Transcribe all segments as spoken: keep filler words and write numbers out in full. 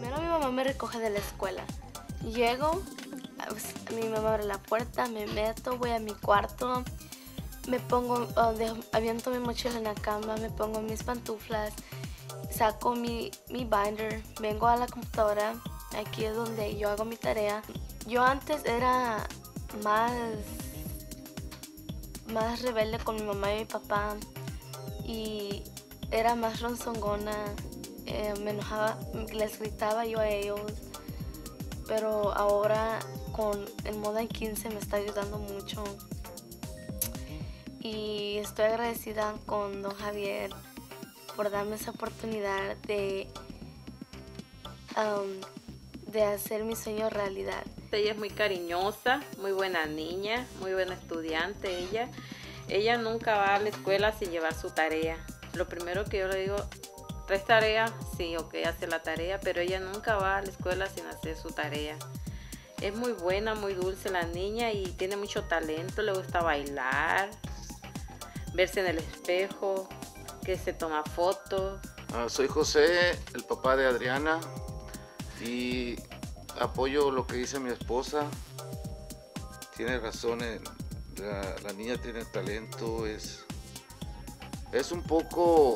Primero mi mamá me recoge de la escuela. Llego, pues, mi mamá abre la puerta, me meto, voy a mi cuarto, me pongo, uh, dejo, aviento mi mochila en la cama, me pongo mis pantuflas, saco mi, mi binder, vengo a la computadora, aquí es donde yo hago mi tarea. Yo antes era más, más rebelde con mi mamá y mi papá y era más ronzongona, eh, me enojaba, les gritaba yo a ellos, pero ahora con el Moda quince me está ayudando mucho y estoy agradecida con don Javier por darme esa oportunidad de, um, de hacer mi sueño realidad. Ella es muy cariñosa, muy buena niña, muy buena estudiante ella. Ella nunca va a la escuela sin llevar su tarea. Lo primero que yo le digo, ¿traes tarea? Sí, ok, hace la tarea, pero ella nunca va a la escuela sin hacer su tarea. Es muy buena, muy dulce la niña y tiene mucho talento, le gusta bailar, verse en el espejo, que se toma fotos. Uh, soy José, el papá de Adriana, y apoyo lo que dice mi esposa. Tiene razón, la, la niña tiene talento, es, es un poco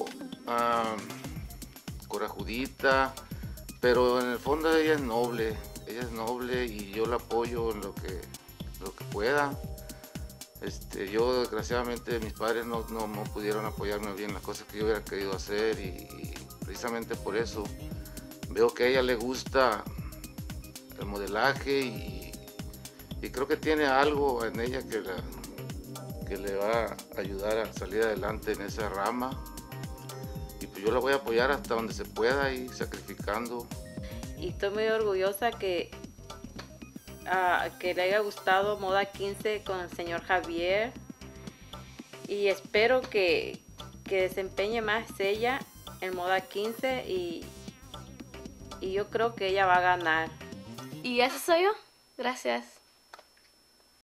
uh, corajudita, pero en el fondo ella es noble, ella es noble y yo la apoyo en lo que, lo que pueda. Este, yo desgraciadamente mis padres no, no, no pudieron apoyarme bien en las cosas que yo hubiera querido hacer y, y precisamente por eso veo que a ella le gusta el modelaje y, y creo que tiene algo en ella que, la, que le va a ayudar a salir adelante en esa rama y pues yo la voy a apoyar hasta donde se pueda y sacrificando. Y estoy muy orgullosa que Uh, que le haya gustado Moda quince con el señor Javier y espero que, que desempeñe más ella en Moda quince y, y yo creo que ella va a ganar. Y eso soy yo. Gracias.